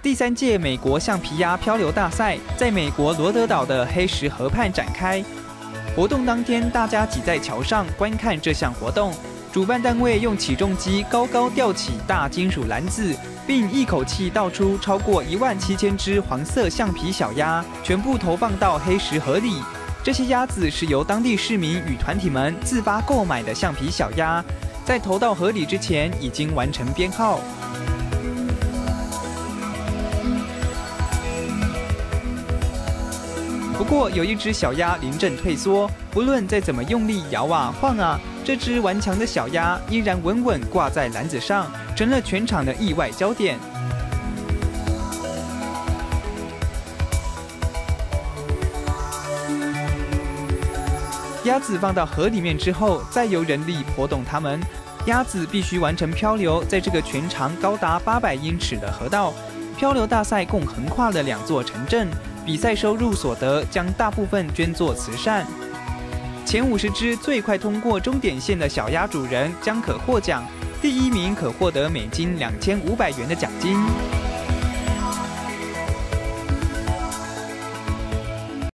第3届美国橡皮鸭漂流大赛在美国罗德岛的黑石河畔展开。活动当天，大家挤在桥上观看这项活动。主办单位用起重机高高吊起大金属篮子，并一口气倒出超过17000只黄色橡皮小鸭，全部投放到黑石河里。这些鸭子是由当地市民与团体们自发购买的橡皮小鸭，在投到河里之前已经完成编号。不过有一只小鸭临阵退缩，不论再怎么用力摇啊晃啊，这只顽强的小鸭依然稳稳挂在篮子上，成了全场的意外焦点。鸭子放到河里面之后，再由人力拨动它们。鸭子必须完成漂流，在这个全长高达800英尺的河道。漂流大赛共横跨了2座城镇，比赛收入所得将大部分捐作慈善。前50只最快通过终点线的小鸭主人将可获奖，第1名可获得$2500的奖金。